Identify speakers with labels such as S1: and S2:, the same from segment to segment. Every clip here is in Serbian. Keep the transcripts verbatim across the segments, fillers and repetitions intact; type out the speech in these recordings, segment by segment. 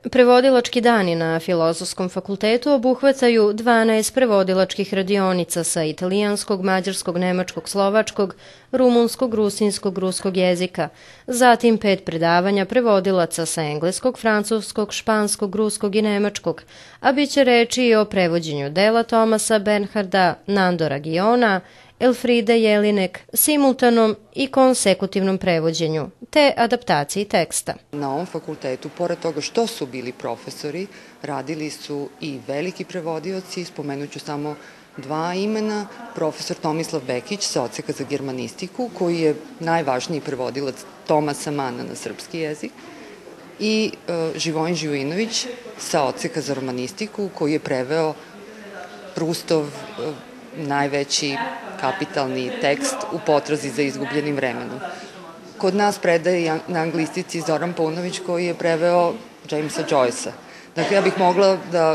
S1: Prevodilački dani na Filozofskom fakultetu obuhvataju dvanaest prevodilačkih radionica sa italijanskog, mađarskog, nemačkog, slovačkog, rumunskog, rusinskog, ruskog jezika, zatim pet predavanja prevodilaca sa engleskog, francuskog, španskog, ruskog i nemačkog, a bit će reči i o prevođenju dela Tomasa Bernharda, Nandora Giona, Elfride Jelinek, simultanom i konsekutivnom prevođenju, te adaptaciji teksta.
S2: Na ovom fakultetu, pored toga što su bili profesori, radili su i veliki prevodioci, spomenuću samo dva imena, profesor Tomislav Bekić sa odseka za germanistiku, koji je najvažniji prevodilac Tomasa Mana na srpski jezik, i Živojin Živojinović sa odseka za romanistiku, koji je preveo Prustov najveći kapitalni tekst U potrazi za izgubljenim vremenom. Kod nas predaje na anglistici Zoran Paunović, koji je preveo Jamesa Joycea. Dakle, ja bih mogla da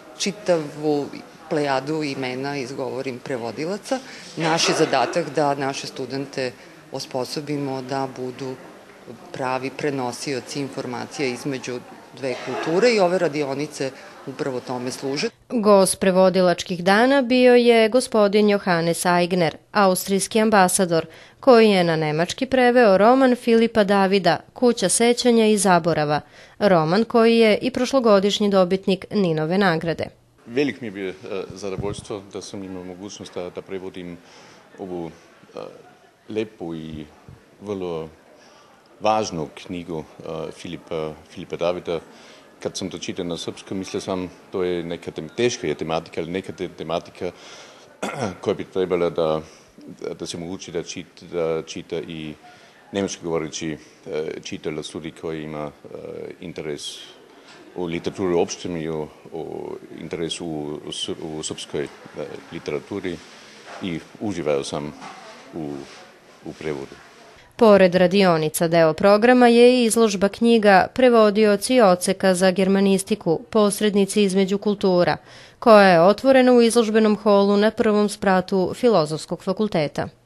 S2: čitavu plejadu imena izgovorim prevodilaca. Naš je zadatak da naše studente osposobimo da budu pravi prenosioci informacija između dve kulture i ove radionice upravo tome služe.
S1: Gost prevodilačkih dana bio je gospodin Johannes Aigner, austrijski ambasador, koji je na nemački preveo roman Filipa Davida Kuća sećanja i zaborava, roman koji je i prošlogodišnji dobitnik Ninove nagrade.
S3: Velik mi je bio zadovoljstvo da sam imao mogućnost da, da prevodim ovu uh, lepu i vrlo važnu knjigu uh, Filipa, Filipa Davida. Kad sam to čitao na srpskom, mislio sam to je neka teška tematika, ali neka tematika koja bi trebala da, da se mogući da čita, da čita i nemački govoreći čitalac, studij koji ima interes u literaturi uopšte i u, u interesu u, u, u srpskoj literaturi i uživao sam u, u prevodu.
S1: Pored radionica deo programa je i izložba knjiga Prevodioci odseka za germanistiku, posrednici između kultura, koja je otvorena u izložbenom holu na prvom spratu Filozofskog fakulteta.